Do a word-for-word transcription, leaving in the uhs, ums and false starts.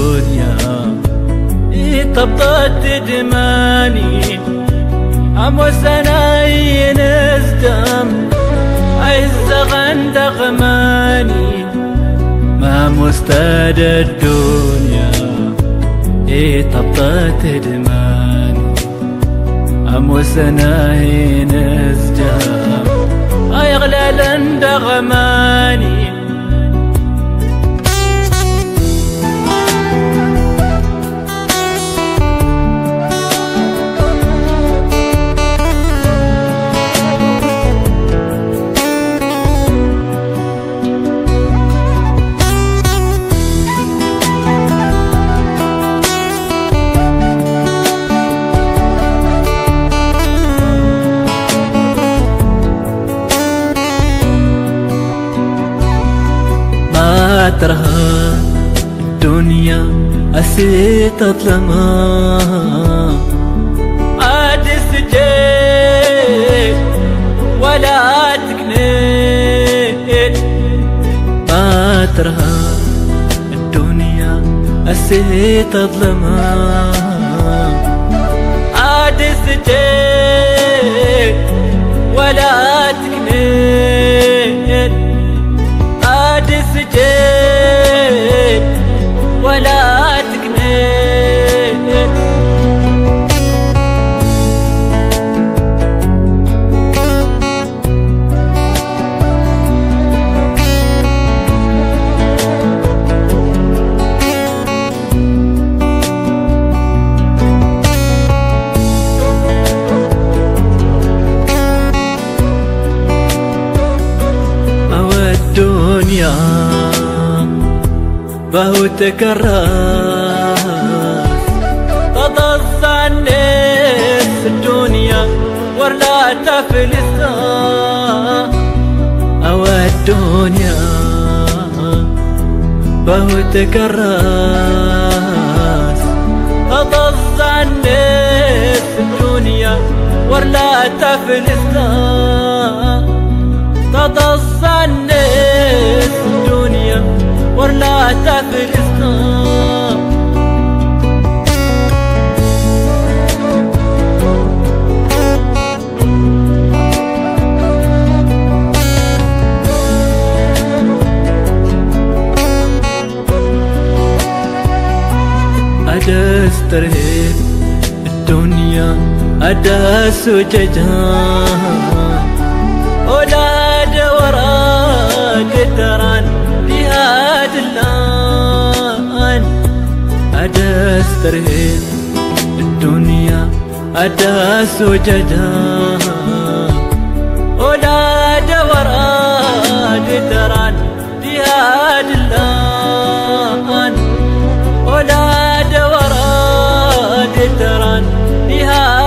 الدنيا طبطت دماني عمو سناي نزدم عز غند غماني ما مستاد الدنيا طبطت دماني عمو سناي نزدم أيغلى لند غماني ترها الدنيا أسيت أظلمها عاد السجين ولا تكنيت ما ترها الدنيا أسيت أظلمها عاد السجين ولا تكنيت عاد السجين ولا تكنيت أو الدنيا فهو تكرس تضص الناس الدنيا ولا تفلسها أو الدنيا فهو تكرس تضص الناس الدنيا ولا تفلسها تضص الناس الدنيا ولا تفلسها أداس ترهيب الدنيا أداس وججان أولاد وراك تران لهاد اللان أداس ترهيب الدنيا أداس وججان أولاد وراك تران لهاد اللان أولاد وراك تران لهاد